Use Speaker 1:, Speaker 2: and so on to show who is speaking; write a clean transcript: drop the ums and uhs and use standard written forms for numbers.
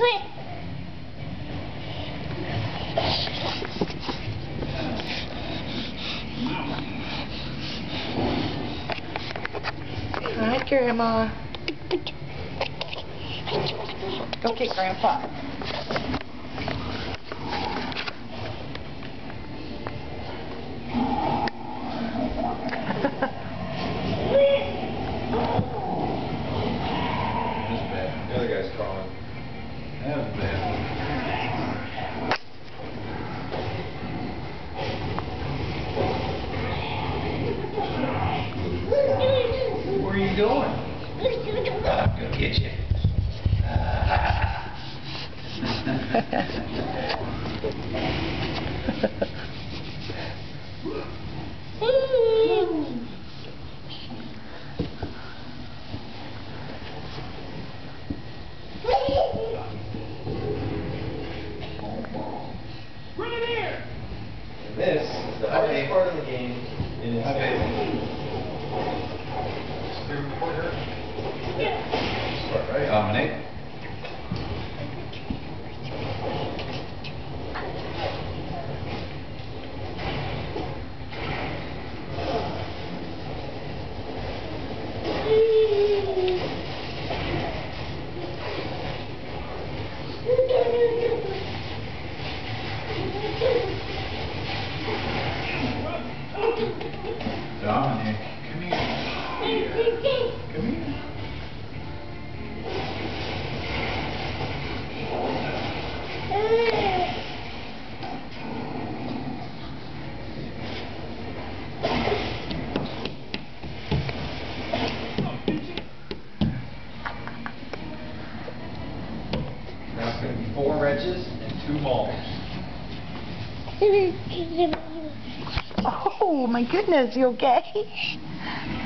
Speaker 1: Hi, Grandma. Go get Grandpa.
Speaker 2: The other guy's crawling.
Speaker 3: That's bad. Where are you going? I'm gonna get you.
Speaker 2: This is the hardest part of the game.
Speaker 3: Dominic. Dominic, come here. Come here.
Speaker 2: Now it's going to be 4 wrenches and 2 maulers.
Speaker 1: Oh, my goodness, you okay?